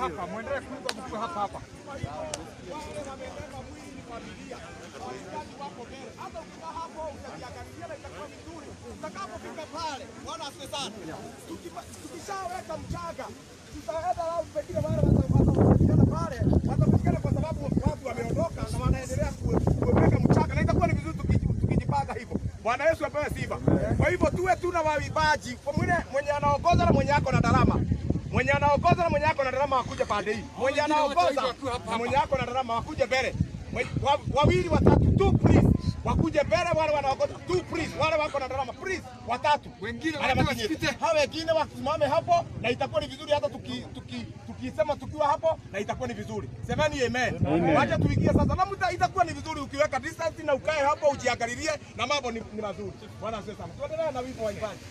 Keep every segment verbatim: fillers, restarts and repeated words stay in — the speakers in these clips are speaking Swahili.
hapa hapa, muendelee kuiga mkiwa hapa hapa. Hata ukikaa hapo utajiangalia na itakuwa vizuri. Utakapofika pale, Bwana asifiwe sana. Tukishaweka mchanga, tutaenda lao pekine wale watapatikana pale, watapatikana kwa sababu watu wameondoka na wanaendelea kuweka mchanga na itakuwa ni vizuri tukijipanga hivyo. Bwana Yesu apewe sifa. Kwa hivyo tuwe tuna waimbaji, mwenye mwenye anaongoza na mwenye yako na darama. Mwenye anaongoza na mwenye yako na darama wakuje pande hii. Mwenye anaongoza na mwenye yako na darama wakuje mbele. Wawili watatu tu please. Wakuje mbele wale wanaongoza tu please. Wale wako na darama please watatu. Wengine wasipite. Hao wengine wasimame hapo na itakuwa ni vizuri hata tuki tuki tukisema tukiwa hapo na itakuwa ni vizuri. Semeni amen. Wacha tuingie sasa. Na muda itakuwa ni vizuri ukiweka distance na ukae hapo ujiangalilie na mambo ni, ni mazuri. Bwana asifiwe sana. Tuendelee na wimbo wa ibada.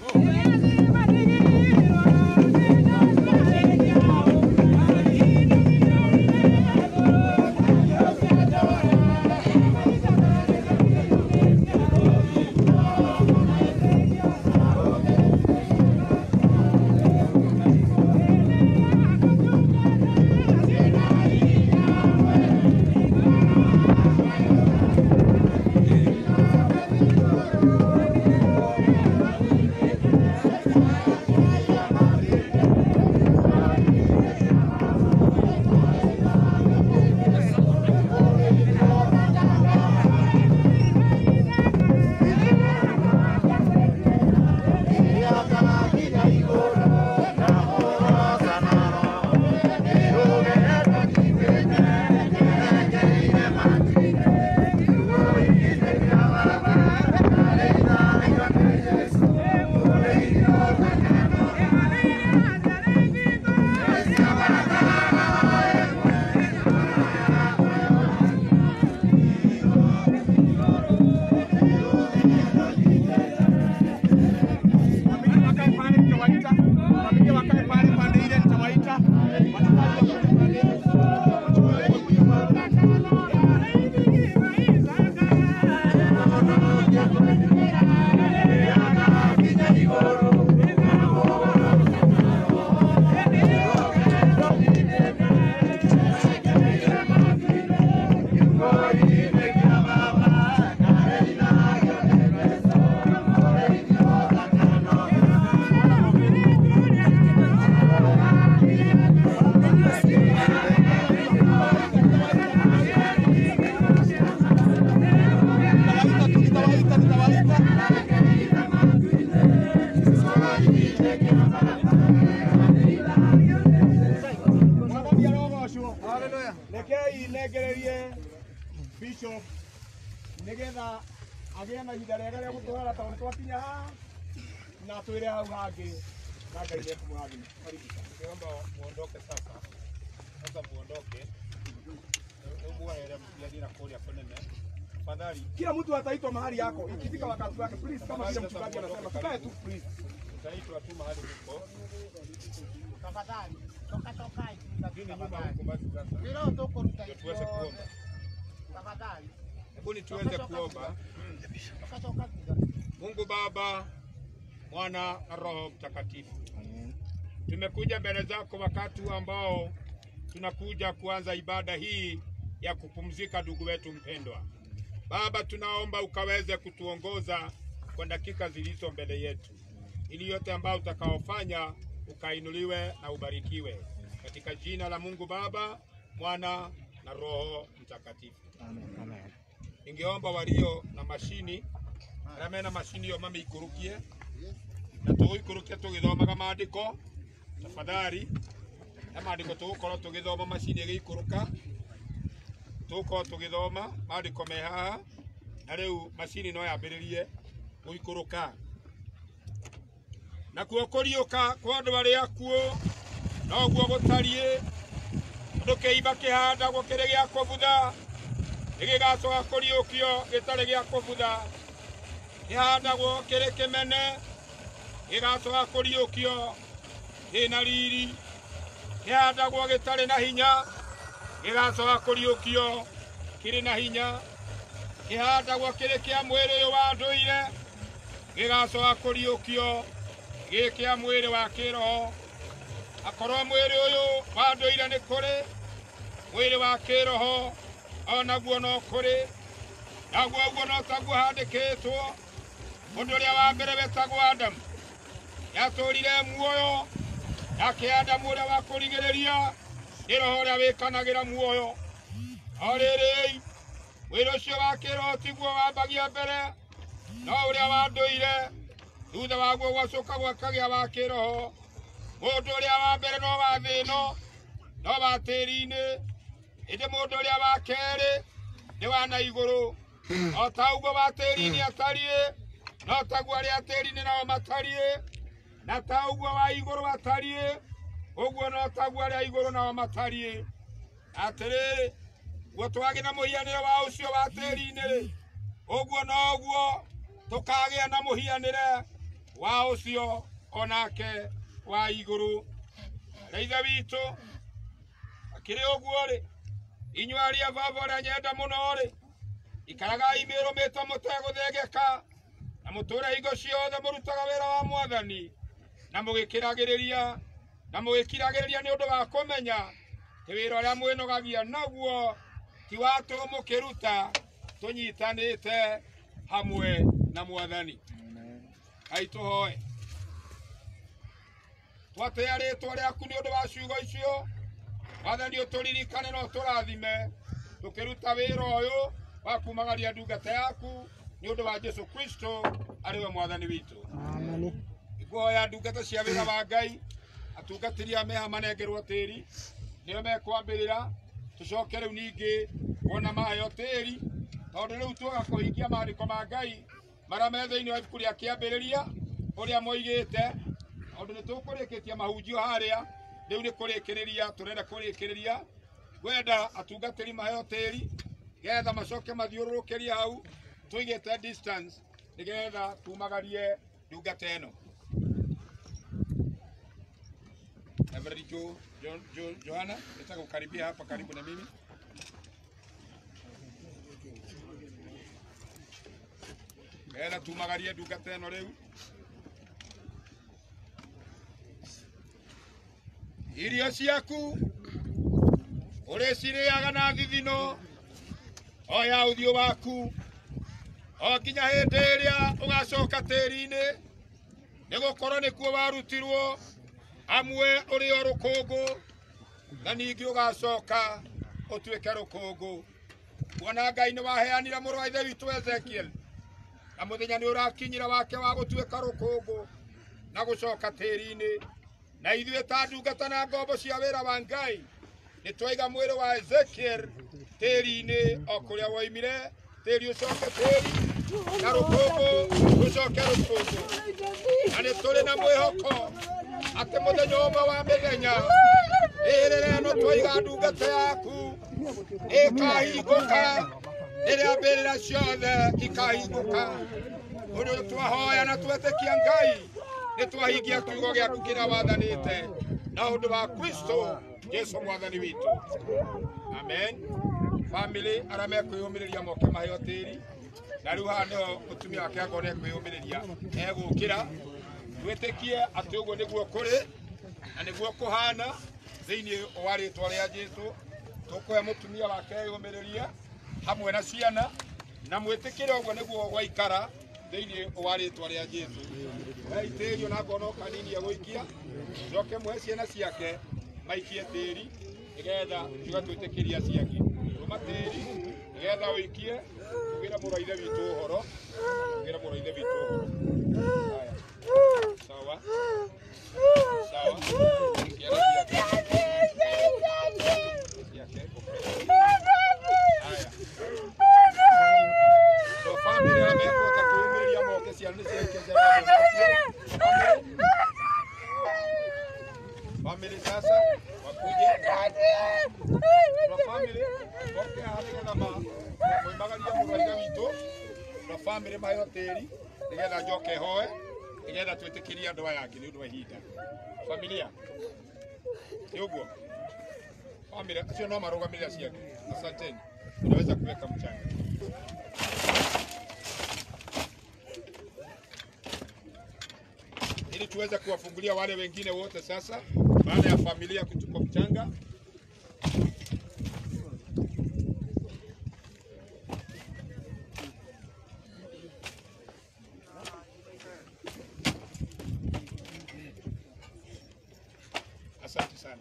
Bishop nigetha agena hidare gare gutwara tauri twakinya ha na twire hau hangi na ngai ni kumurathima. Karibu Niomba muondoke sasa. Sasa muondoke. Umuaere mjadala kule konene. Tafadhali kila mtu ataitwa mahali yako ikifika wakati wake please, kama vile mchungaji anasema tukae tu please. Utaitwa tu mahali uko. Tafadhali toka toka Dini nyuma mkumbazi sasa. Leo toko tutaitwa. Tuweze kuomba. Tafadhali. Hebu tuweze kuomba. Toka toka. Mungu Baba, Mwana na Roho Mtakatifu. Amen. Tumekuja mbele zako wakati ambao tunakuja kuanza ibada hii ya kupumzika ndugu wetu mpendwa. Baba, tunaomba ukaweze kutuongoza kwa dakika zilizo mbele yetu. Ili yote ambao utakaofanya ukainuliwe na ubarikiwe. Katika jina la Mungu Baba, Mwana na Roho Mtakatifu. Amen. Amen. Ningeomba walio na mashini, rame na mashini yo mami ikurukie. Na tuwe ikurukie tugithomaga maandiko. Tafadhali. Na maandiko tugukorwo tugithoma mashini igikuruka. Tugukorwo tugithoma maandiko me haha. Na riu mashini no yambiririe guikuruka. Na kuo kuriuka kwa andu bari akuo no guo gutarie ndu kiiba kihanda gwo kiri gia kubutha igigacoka kuriukio gitari gia kubutha kihanda gwo kiri kimene gigacoka kuriukio ina riri kihanda gwo gitari na hinya gigacoka kuriukio kiri na hinya kihanda gwo kiri kia mwiri uyu wa nduire gigacoka kuriukio gikia mwiri wa kiroho akorwo mwiri uyu wa nduire ni kuri mwiri wa kiroho onaguo no kuri naguo guo no taguo handikitwo mundu uria wa mbere wetagwo Adamu yaturire muoyo nake Adamu uria wa kurigiriria ni roho uria wikanagira muoyo oriri mwiri ucio wa kiroho tiguo wambagia mbere no uria wa nduire thutha waguo gwacoka gwakagia wa kiroho mundu uria wa mbere no wa thino no wa tiri-ini indi mundu uria wa keri ni wa na iguru o ta uguo wa tiri-ini atarie no taguo aria tiri-ini nao matarie na ta uguo wa iguru atarie uguo no taguo aria iguru nao matarie atiriri guo twagi na muhianire wa ucio wa tiri-ini uguo no guo tukagia na muhianire wa ucio onake wa iguru Raitha witu akiri uguo ri inywa ria baba ria nyenda muno ri ikaraga imiro meta mutego thegeka na mutura igo ciothe murutaga wira wa mwathani na mugikiragiriria na mugikiragiriria ni undu wa kumenya ti wira uria mwinogagia naguo ti watu mukiruta tunyitanite hamwe na mwathani aituhoe twatea ritwa riaku ni undu wa ciugo icio mwathani uturirikane no turathime tukiruta wira uyu wa kumagaria ndungata yaku ni undu wa Jesu Kristo ariwe mwathani witu amen iguoya ndungata cia wira wa Ngai atungatiria meha manengerwo tiri niyo mekwambirira tucoke riu ningi wona mayo tiri tondu riu tuga kuhingia maandiko ma Ngai mara me thiini wa ibuku ria kiambiriria uria moigite ondu ni tukurikitia mahunjio haria riu ni kurikiriria turenda kurikiriria wenda atungatiri mayo tiri getha macoke mathiururukiria hau tuigite distance nigetha tumagarie ndungata eno Reverend Jo Jo Johanna nataka kukaribia hapa karibu na mimi getha tumagarie ndungata eno riu irio ciaku uriciriaga na thithino oya uthio waku o nginya hindi iria ugacoka tiri-ini nigukorwo nikuo warutirwo amwe uri o rukungu na ningi ugacoka utuike rukungu kuona Ngai ni waheanire muru wa ithe witu Ezekiel na muthenya ni urakinyira wake wa gutuika rukungu na gucoka tiri-ini na ithuĩ ta ndungata na ngombo cia wĩra wa Ngai nĩ twaiga mwĩrĩ wa Ezekiel tĩri-inĩ o kũrĩa woimire tĩri ũcoke tĩri na rũkũngũ rũcoke rũkũngũ na nĩ tũrĩ na mwĩhoko atĩ mũthenya ũmwe wa mĩthenya rĩrĩ no twaiga ndungata yaku ĩkahingũka rĩrĩa mbĩrĩra ciothe ikahingũka ũndũ twahoya na twetĩkia Ngai ni twahingia kiugo giaku kira wathanite na undu wa Kristo Yesu mwathani witu amen family arame kwiyumiriria moke maheo tiri na riu hano mutumia wake agone kwiyumiriria egukira twetikie ati uguo niguo kuri na niguo kuhana thiini wa ritwa ria Jesu tukoya mutumia wake yumiriria hamwe na ciana na mwitikire uguo niguo gwaikara thiini wa ritwa ria Jesu aiterio na ngono kanini ya guikia joke mwe ciana ciake maikie tiri nigetha tugatwitikiria ciake ruma tiri nigetha uikie tugira muraithe witu uhoro tugira muraithe witu uhoro haya sawa sawa haya so family ameko takuumiria moke ciana ciake family sasa wakuje kwa family wote hali kama mwimagalia mwaga witu kwa family mayo teri nigetha njoke hoe nigetha twitikiria ndoa yake ni undu wa ihinda familia yugo family acio no marugamirira ciake asanteni unaweza kuweka mchanga ili tuweze kuwafungulia wale wengine wote sasa. baada ya familia kuchukua mchanga. Asante sana.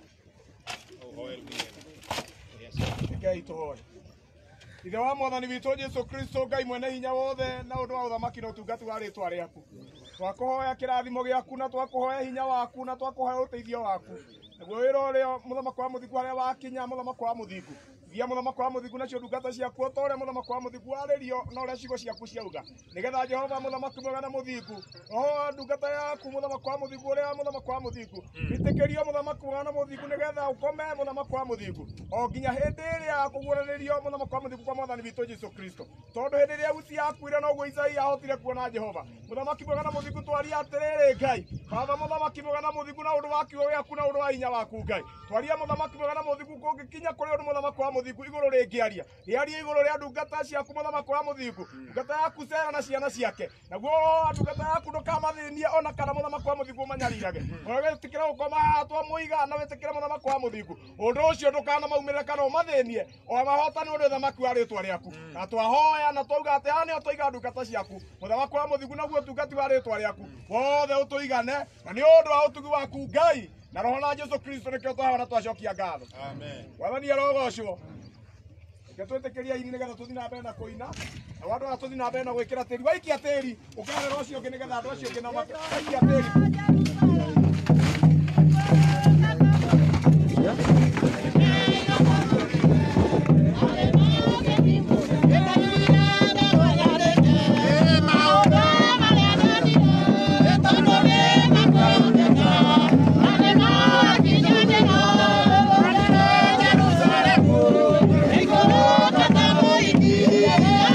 Oh, oil yes. Ngai tuhoe. Ithe wa mwathani witũ Jesu Kristo, Ngai mwene hinya wothe, na ũndũ wa ũthamaki na ũtungati wa rĩĩtwa rĩaku, twakũhoya kĩrathimo gĩaku na twakũhoya hinya waku na twakũhoya ũteithio waku, naguo wĩra ũrĩa mũthamaki wa mũthingu harĩa wakinya mũthamaki wa mũthingu, thia mũthamaki wa mũthingu nacio ndungata ciaku ta ũrĩa mũthamaki wa mũthingu warĩrio na ũrĩa ciugo ciaku ciauga, nĩgetha Jehova mũthamaki mwega na mũthingu, oho ndungata yaku mũthamaki wa mũthingu ũrĩa mũthamaki wa mũthingu, ĩtĩkĩrio mũthamaki mwega na mũthingu nĩgetha ũkome mũthamaki wa mũthingu o nginya hĩndĩ ĩrĩa kũguũranĩrio mũthamaki wa mũthingu kwa mwathani witũ Jesu Kristo, tondũ hĩndĩ ĩrĩa Uzi yakuire noguo Isaia ahotire kuona Jehova. Mũthamaki mwega na mũthingu twaria atĩrĩrĩ Ngai, Baba mũthamaki mwega na mũthingu na ũndũ wa kiugo gĩaku na ũndũ wa hinya waku Ngai, twaria mũthamaki mwega na mũthingu kũngĩkinya kũrĩ ũndũ mũthamaki wa mũthingu igũrũ rĩngĩaria, rĩaria igũrũ rĩa ndungata ciaku mũthamaki wa mũthingu, ndungata yaku Sera na ciana ciake, naguo ndungata yaku ndũkamathĩnie ona kana mũthamaki wa mũthingu ũmanyariirage, wĩtĩkĩre gũkoma haha twamũiga na wĩtĩkĩre mũthamaki wa mũthingu, ũndũ ũcio ndũkanamaumĩrĩre kana ũmathĩnie, o mahotani ũndũ ũthamaki wa rĩĩtwa rĩaku, na twahoya na twauga atĩ haha nĩho twaiga ndungata ciaku mũthamaki wa mũthingu naguo ũtungati wa rĩĩtwa rĩaku wothe ũtũigane, na nĩ ũndũ wa ũtugi waku Ngai na roho na Jesu Kristo nĩkĩo twahoya na twacokia ngatho. Amen. Wathani arogocwo. Twĩtĩkĩria ini nĩgetha tũthiĩ na mbere na kũina, na andũ aya tũthiĩ na mbere na gwĩkĩra tĩri, waikia tĩri ũkĩharĩra ũcio ũngĩ nĩgetha andũ acio ũngĩ na waikia tĩri.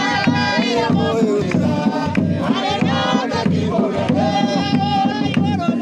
Hallelujah.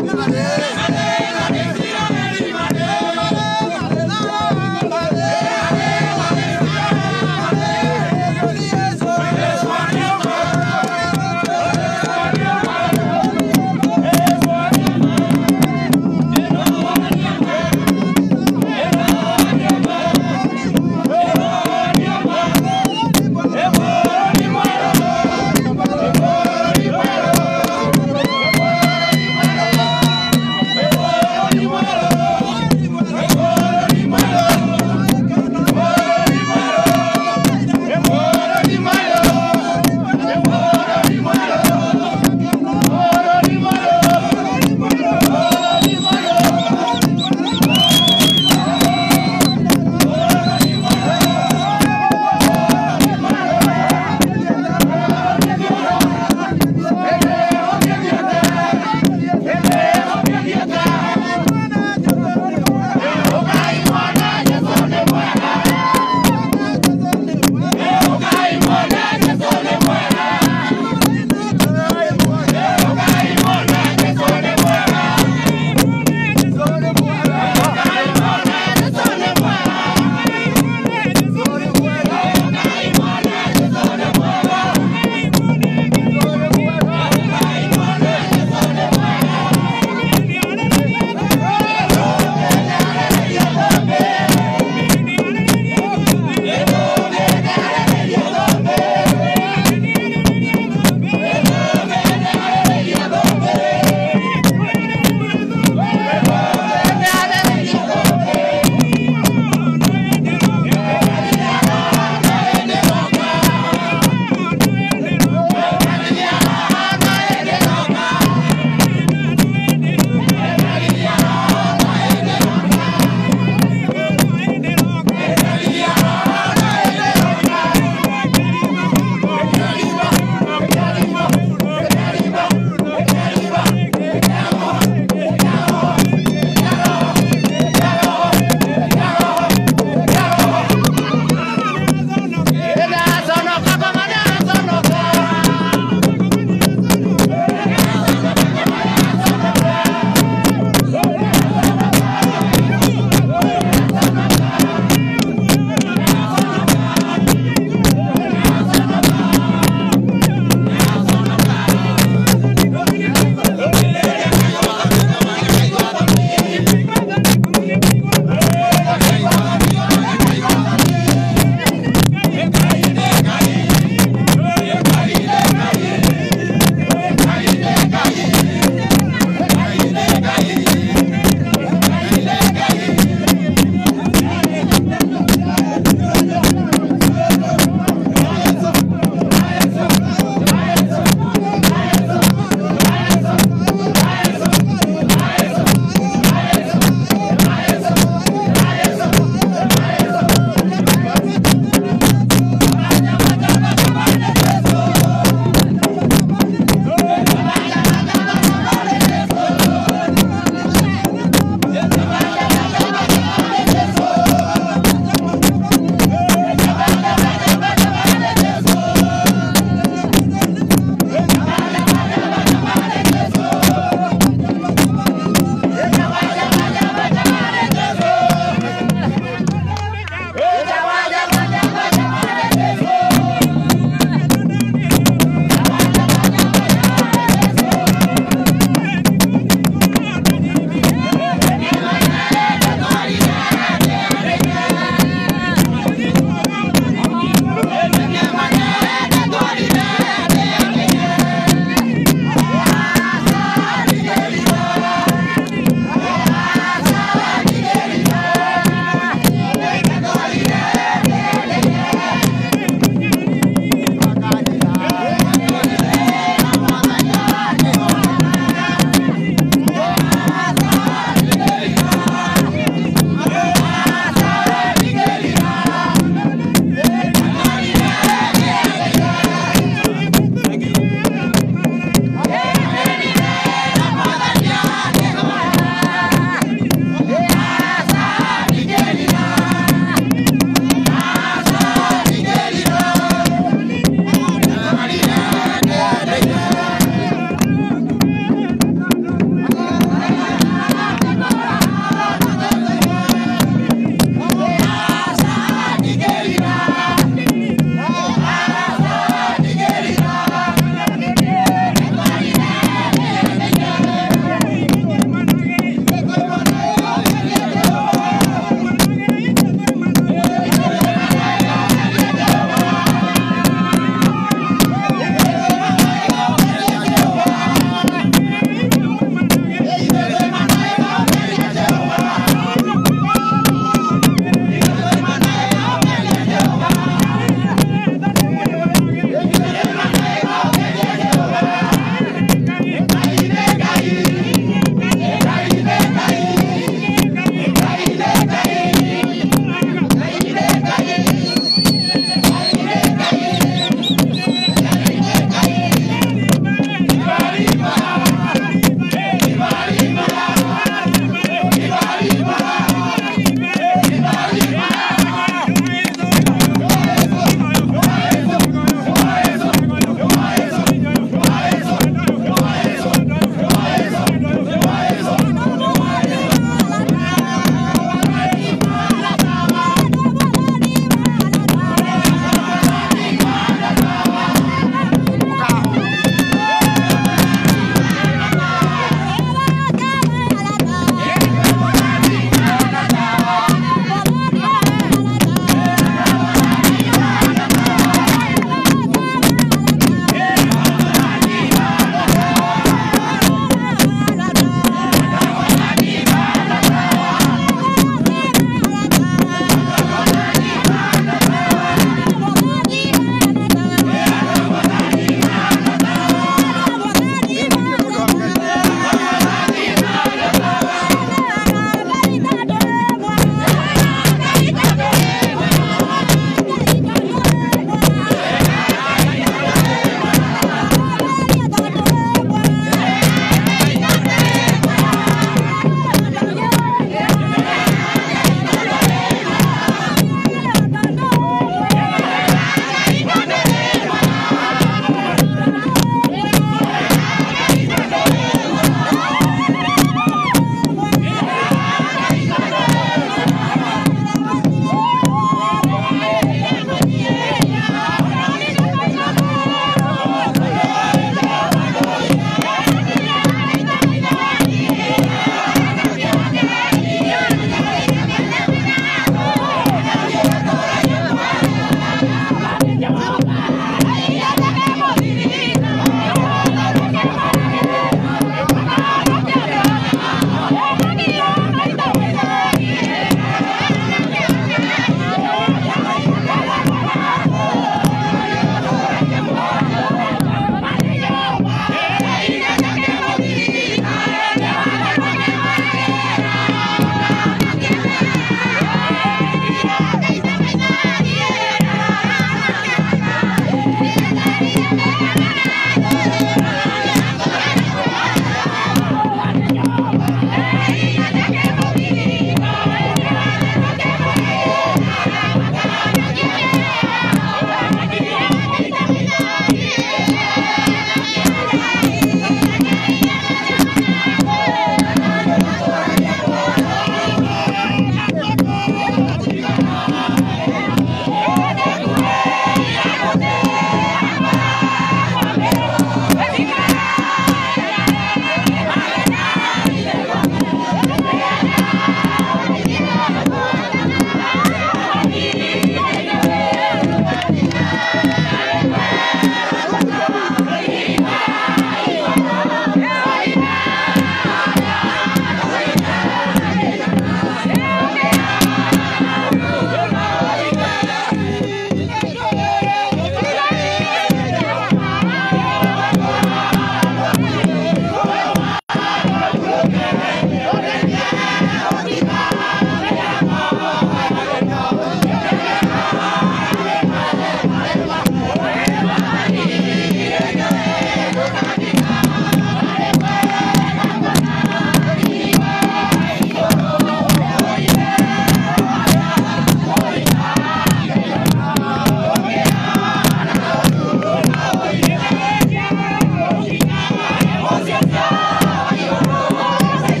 Thank you.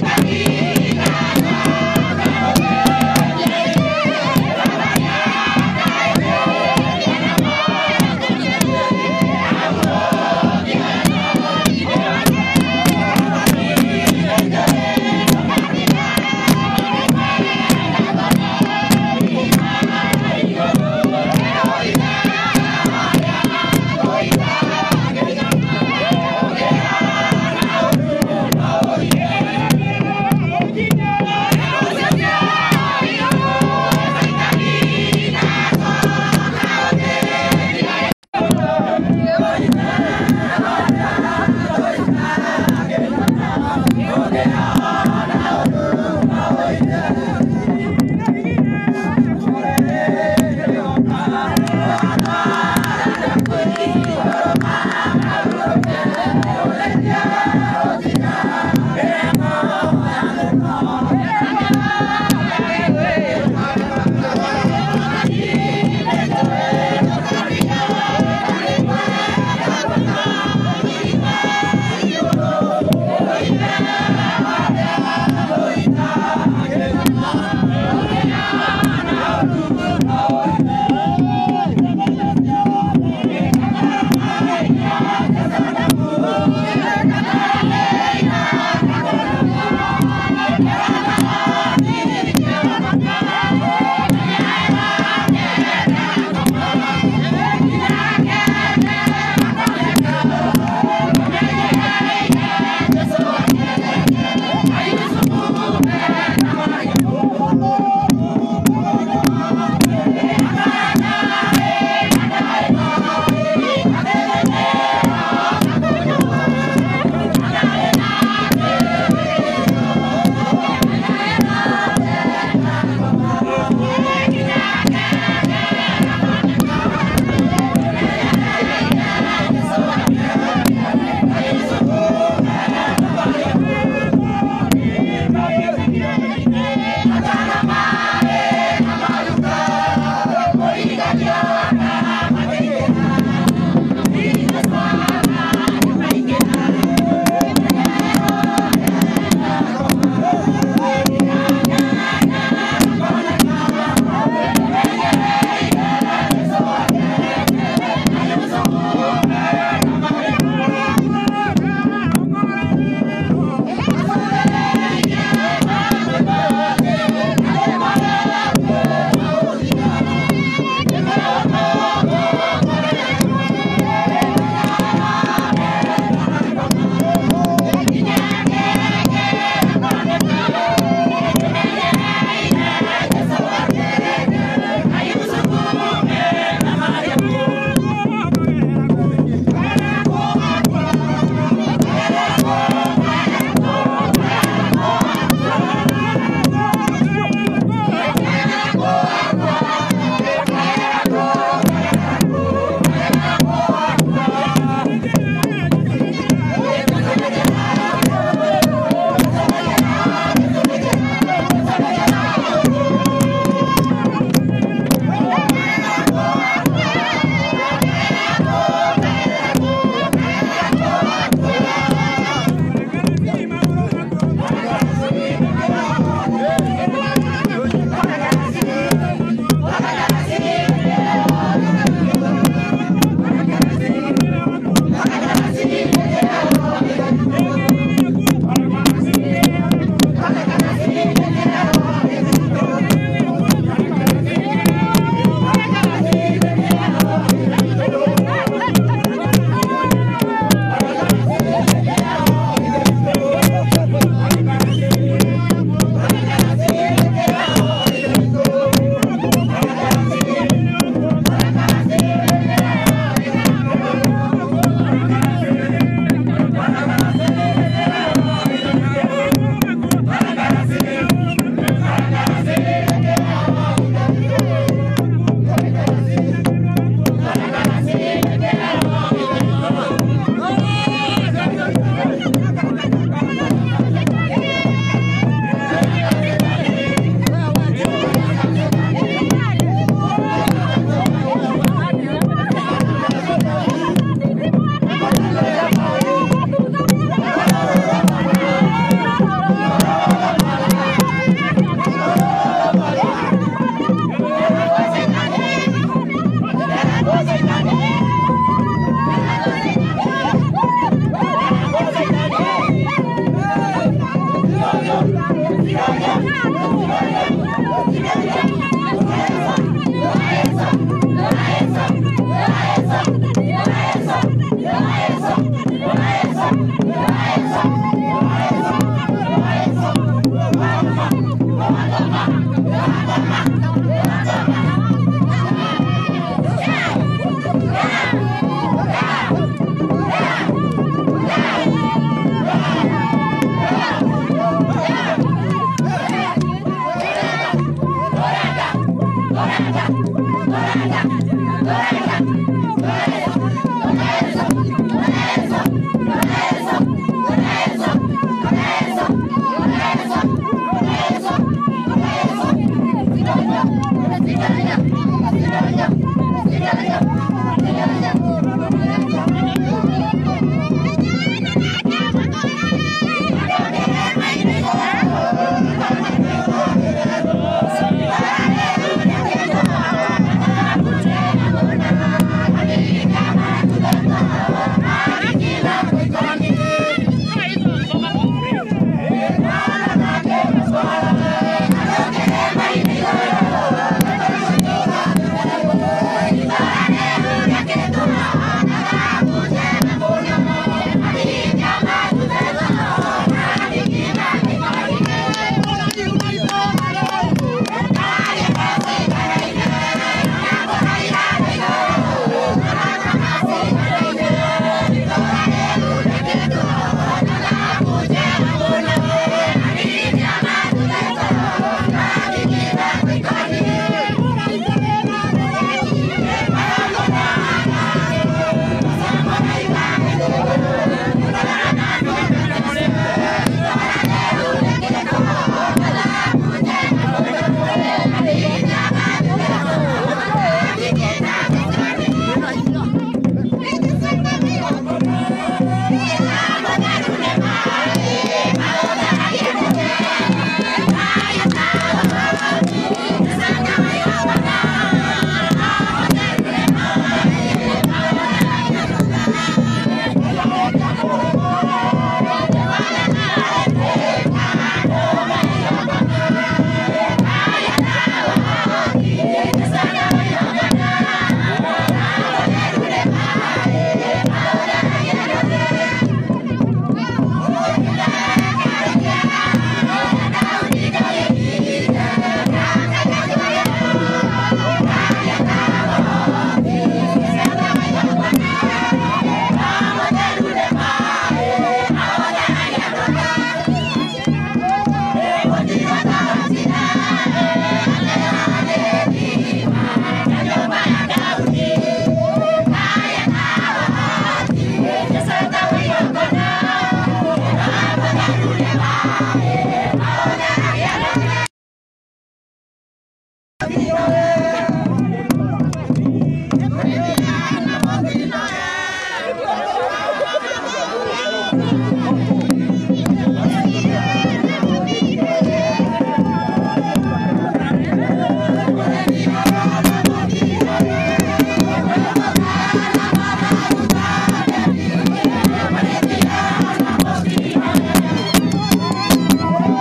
Thank you.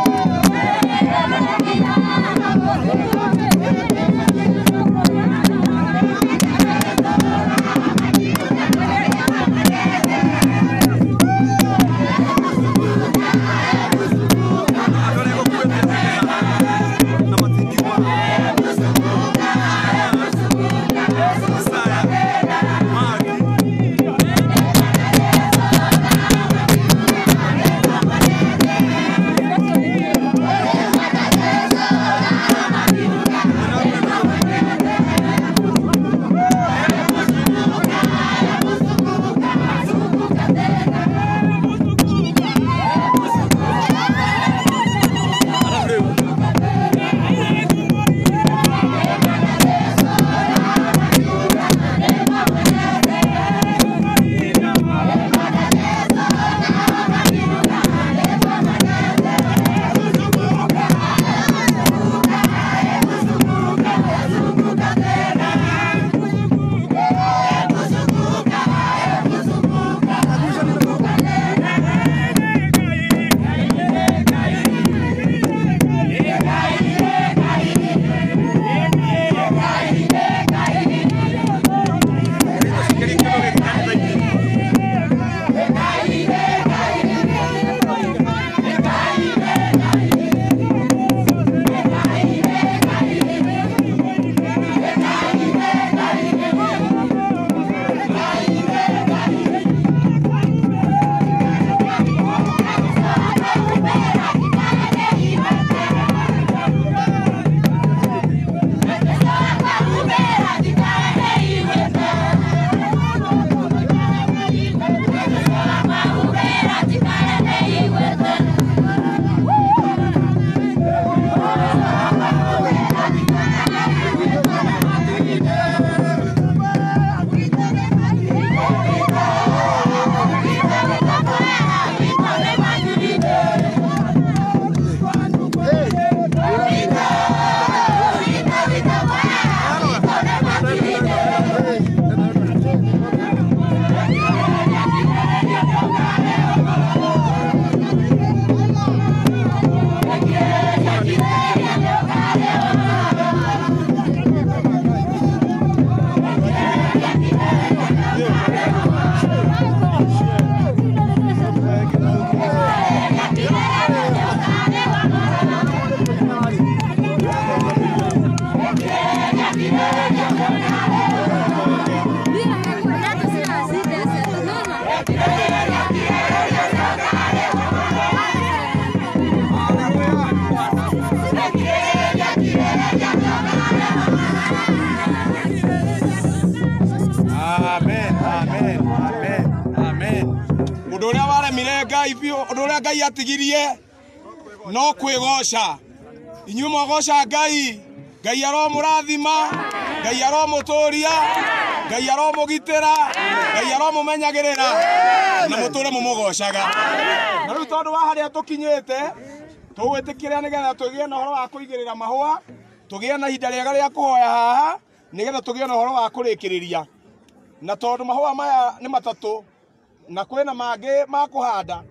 kiria Ngai atigirie no kwigoca inyuĩ mwagoca Ngai Ngai aromũrathima Ngai aromũtũria Ngai aromũgitĩra Ngai aromũmenyagĩrĩra na mũtũre mũmũgocaga na rĩu tondũ wa harĩa tũkinyĩte tũgwĩtĩkĩra nĩgetha tũgĩe na ũhoro wa kũigĩrĩra mahũa tũgĩe na ihinda rĩega rĩa kũhoya haha nĩgetha tũgĩe na ũhoro wa kũrĩkĩrĩria na tondũ mahũa maya nĩ matatũ na kwĩna mangĩ ma kũhanda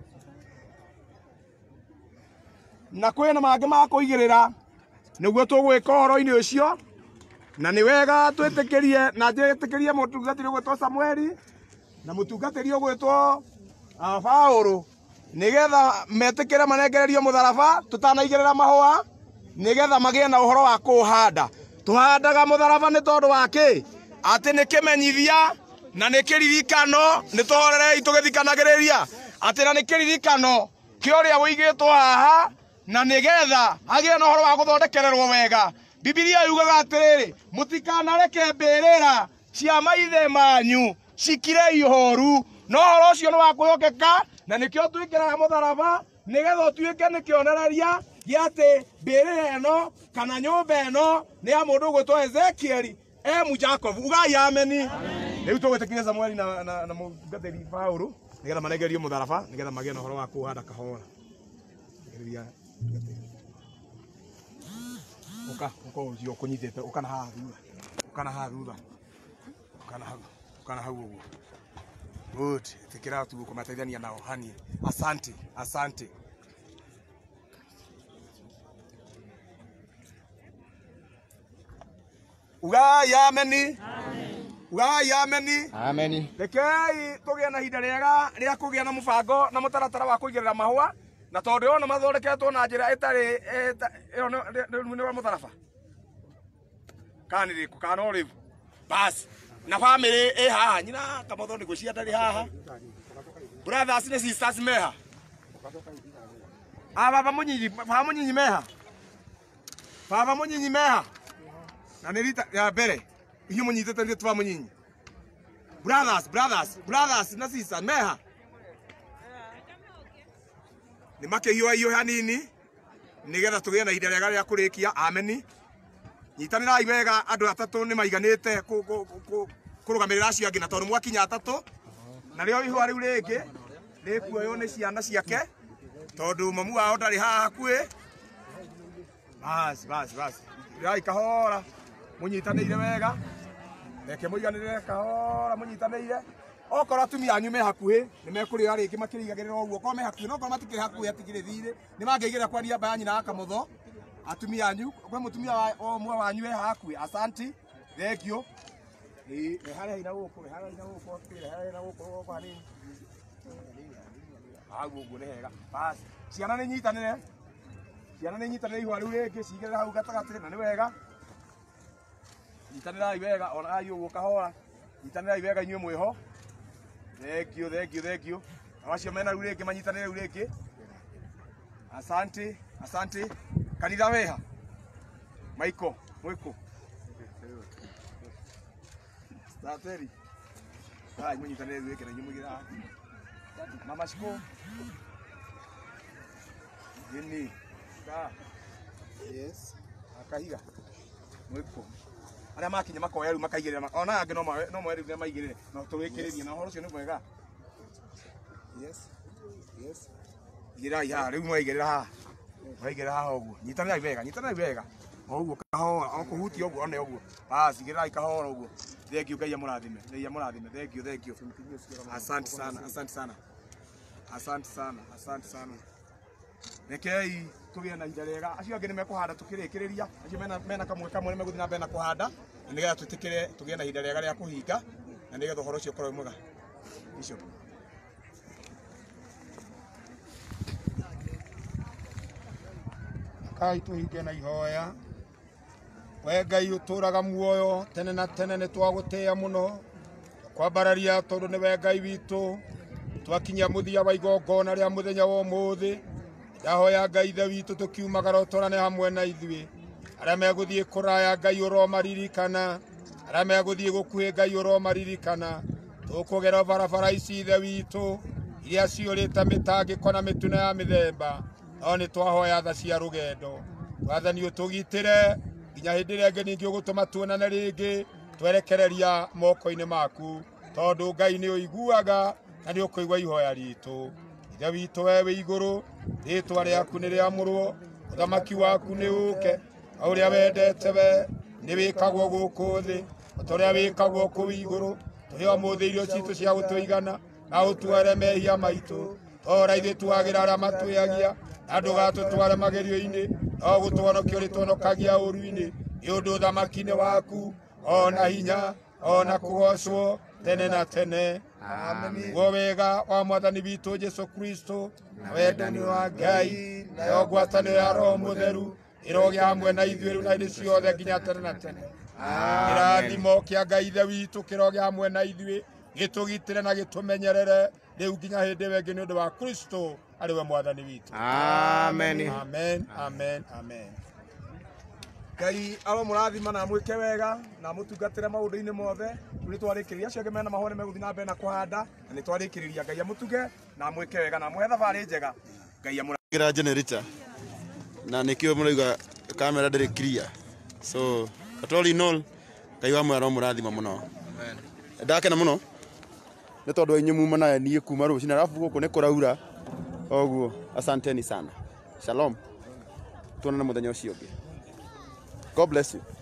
na kwĩna mangĩ ma kũigĩrĩra nĩguo tũgwĩka ũhoro-inĩ ũcio na nĩ wega twĩtĩkĩrie na njĩtĩkĩrie mũtungatĩri ũgwĩtwo Samueli na mũtungatĩri ũgwĩtwo Paũlũ nĩgetha metĩkĩre manengererio mũtharaba tũtanaigĩrĩra mahũa nĩgetha magĩe na ũhoro wa kũhanda tũhandaga mũtharaba nĩ tondũ wa kĩ atĩ nĩ kĩmenyithia na nĩ kĩririkano nĩ tũhorerei tũgĩthikanagĩrĩria atĩ na nĩ kĩririkano kĩa ũrĩa wĩigĩtwo haha na nĩgetha hagĩe na ũhoro wa gũthondekererwo wega Biblia yugaga atĩrĩrĩ mũtikanareke mbĩrĩra cia maithe manyu cikire ihoru no ũhoro ũcio nĩ wa kwĩhokeka na nĩkĩo twĩkĩraga mũtharaba nĩgetha ũtuĩke nĩ kĩonereria gĩa atĩ mbĩrĩra ĩno kana nyũmba ĩno nĩ ya mũndũ ũgwĩtwo Ezekiel emu Jacob ugai ameni rĩu tũgwĩtĩkĩria Samueli na na, na mũtungatĩri Paũlũ nĩgetha manengererio mũtharaba nĩgetha magĩe na ũhoro wa kũhanda kahora Uka, uka ũcio kũnyitĩte ukana haha thutha ukana haha thutha ukana hau ukana hau ũguo good tikira tu kumateithania nao hani asante asante ugai ameni ugai ameni ameni rekei tũgĩe na ihinda rĩega rĩa kũgĩa na mũbango na mũtaratara wa kũigĩrĩra mahũa na tondũ ona mathondeketwo na njĩra ĩtarĩ ĩyo nĩ wa mũtharaba kana rĩku kana ũrĩu basi na family ĩ haha nyina kamotho nĩ gwĩcia ndarĩ haha brothers and sisters meha ah baba mũnyinyi baba mũnyinyi meha baba mũnyinyi meha na nĩ rita ya mbere ihiũ mũnyitĩte nĩ twa mũnyinyi brothers brothers brothers na sisters meha nĩ makĩhiũha hiũha hanini nĩgetha tũgĩe na ihinda rĩega rĩa kũrĩkia ameni nyitanĩrai wega andũ atatũ nĩ maiganĩte kũrũgamĩrĩra acio angĩ na tondũ mwakinya atatũ na rĩo ihũa rĩu rĩngĩ rĩkuoywo nĩ ciana ciake tondũ mamu wao ndarĩ haha hakuhĩ basi basi basi rai kahora mũnyitanĩire wega reke mũiganĩrĩre kahora mũnyitanĩire okorwo atumia anyu me hakuhĩ nĩ mekũrĩra rĩngĩ makĩrĩigagĩrĩra ũguo okorwo me hakuhĩ no okorwo matikĩrĩ hakuhĩ atigĩrĩ thirĩ nĩ mangĩigĩrĩra kwa niaba ya nyina ya kamũtho atumia anyu kwa mũtumia wa ũmwe wanyu e hakuhĩ asanti thank you ĩ harĩa ina gũkũ harĩa ina gũkũ harĩa ina gũkũ kwa nini hau ũguo nĩ hega basi ciana nĩ nyitanĩre ciana nĩ nyitanĩre ihũa rĩu rĩngĩ cigĩrĩra hau gatagatĩ na nĩ wega nyitanĩrai wega ona ayo ũguo kahora nyitanĩrai wega inyuĩ mwĩho thank you thank you thank you awacio mena rĩu rĩngĩ manyitanĩre rĩu rĩngĩ asante asante kanitha weha Maiko mwiko Stateri ai munyitanĩre rĩu rĩngĩ na inyuĩ mũigĩra mama shiko nini ka yes akahiga mwiko arĩa makinya makoya rĩu makaigĩrĩra ona angĩ no no mweri rĩu maigĩrĩre no tũwĩkĩrĩrie na ũhoro ũcio nĩ mwega yes yes irai haha rĩu mwaigĩrĩra haha mwaigĩrĩra haha ũguo nyitanĩrai wega nyitanĩrai wega ũguo kahora o kũhutia ũguo one ũguo basi igĩrĩrai kahora ũguo thank you Ngai amũrathime Ngai amũrathime thank you thank you asante sana asante sana asante sana asante sana rekei tũgĩe na ihinda rĩega acio angĩ nĩ mekũhanda tũkĩrĩkĩrĩria acio mena mena kamwe kamwe nĩ megũthiĩ na mbere na kũhanda na nĩgetha twĩtĩkĩre tũgĩe na ihinda rĩega rĩa kũhinga na nĩgetha ũhoro ũcio ũkorwo mwega icio kai tuhinge na ihoya we Ngai ũtũraga muoyo tene na tene nĩ twagũtĩĩa mũno kwambararia tondũ nĩ we Ngai witũ twakinya mũthia wa igongona rĩa mũthenya wa ũmũthĩ ndahoya Ngai ithe witũ tũkiumagara ũtũrane hamwe na ithuĩ arĩa megũthiĩ kũraya Ngai ũromaririkana arĩa megũthiĩ gũkuhĩ Ngai ũromaririkana tũkũgera barabara ici ithe witũ iria ciũrĩte mĩtangĩko na mĩtino ya mĩthemba, no nĩ twahoya tha cia rũgendo. Mwathani ũtũgitĩre nginya hĩndĩ ĩrĩa ĩngĩ ningĩ ũgũtũma tuonane rĩngĩ, twerekereria moko-inĩ maku, tondũ Ngai nĩ ũiguaga na nĩ ũkũigua ihoya ritũ. Ithe witũ we wĩ igũrũ, rĩĩtwa rĩaku nĩ rĩamũrwo, ũthamaki waku nĩ ũke, o ũrĩa wendete we nĩ wĩkagwo gũkũ thĩ, o ta ũrĩa wĩkagwo kũu igũrũ. Tũhe ũmũthĩ irio citũ cia gũtũigana, na ũtware mehia maitũ, tora ithuĩ tuagĩra arĩa matwĩagia, na ndũgatũtware magerio-inĩ, no gũtũhonokia ũrĩ tũhonokagia ũũru-inĩ, nĩ ũndũ ũthamaki-nĩ waku, ona hinya, ona kũgocwo tene na tene. Guo wega wa Mwathani witũ Jesu Kristo, na wendani wa Ngai, nayo ngwatanĩro ya Roho Mũtheru ĩrogĩa hamwe na ithuĩ rĩu na hĩndĩ ciothe nginya tene na tene. Kĩrathimo kĩa Ngai Ithe witũ kĩrogĩa hamwe na ithuĩ, gĩtũgitĩre na gĩtũmenyerere rĩu nginya hĩndĩ ĩyo ĩngĩ nĩ ũndũ wa Kristo arĩwe Mwathani witũ. Amen. Amen, amen, amen. Ngai aromũrathima na mwĩke wega na mũtungatĩre maũndũ-inĩ mothe. Nĩ twarĩkĩrĩria acio angĩ mena mahũa megũthiĩ na mbere na kũhanda, na nĩ twarĩkĩrĩria. Ngai amũtuge na mwĩke wega na mũhe thabarĩ njega. Ngai amũrathime. Generator na nikio mũrauga kamera ndĩrĩ clear, so at all in all Ngai wa mwaro mũrathima mũno. Amen. Ndakena mũno nĩ tondũ inyuĩ muma naye niĩ kuma rũcinĩ, arabu gũkũ nĩ kũraura oguo. Asanteni sana. Shalom, tuonane mũthenya ũcio ũngĩ. God bless you.